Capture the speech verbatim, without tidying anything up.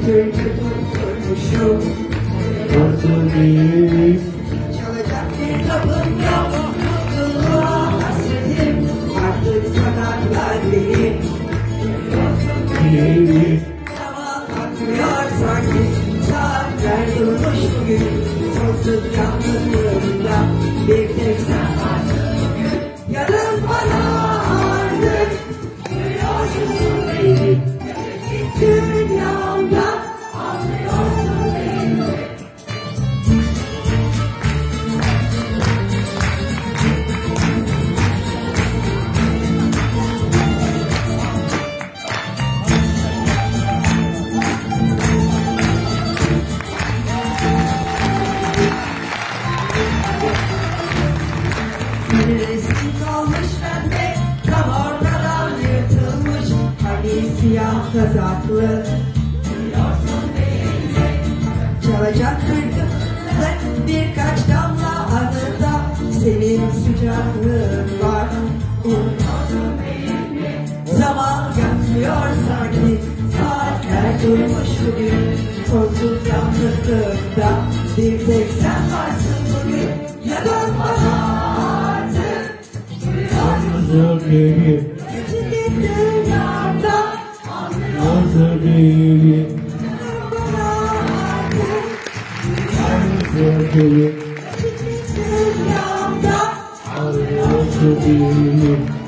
türkü tutturmuşum. Nasıl değil? Çalacak bir kapım yok, mutluluğa hasretim. Artık sokaklar benim. Değil. Zaman akmıyor sanki, saatler durmuş bugün. Sonsuz yalnızlığımda bir tek sen varsın bugün. Yarın bana artık duyuyorsun beni. Dünyamda anlıyorsun beni. Bir resim kalmış bende, tam ortadan yırtılmış. Hani siyah kazaklı, biliyorsun değil mi? Çalacak hırkımda birkaç damla anında. Senin sıcaklığın var, unutuyorsun değil mi? Zaman yakmıyor sanki, saatler durmuş bugün. Sonsuz yalnızlığımda bir tek sen varsın bugün. Ya dön bana artık, duyuyorsun Nasıl değil? küçük dünyamda anlıyorsun. Nasıl değil? Bana artık, Nasıl değil? küçük dünyamda Nasıl değil?